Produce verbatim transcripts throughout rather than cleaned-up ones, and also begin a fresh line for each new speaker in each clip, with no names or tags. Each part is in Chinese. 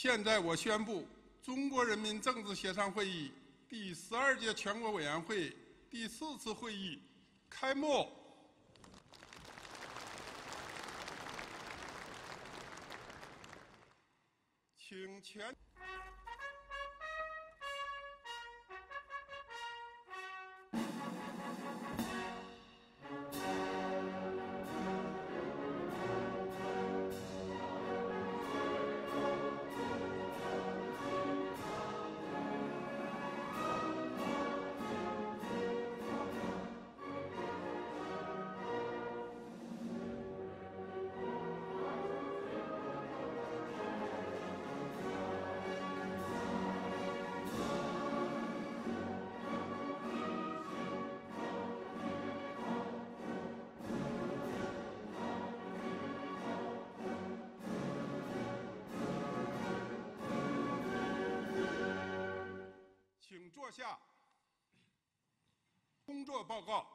现在我宣布，中国人民政治协商会议第十二届全国委员会第四次会议开幕。请全。 请坐下。工作报告。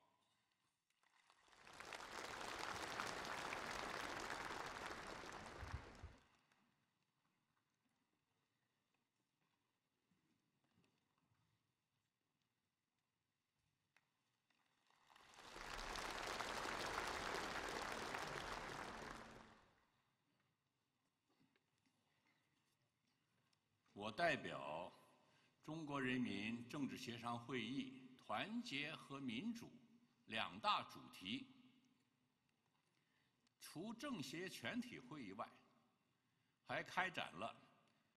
我代表 中国人民政治协商会议团结和民主两大主题，除政协全体会议外，还开展了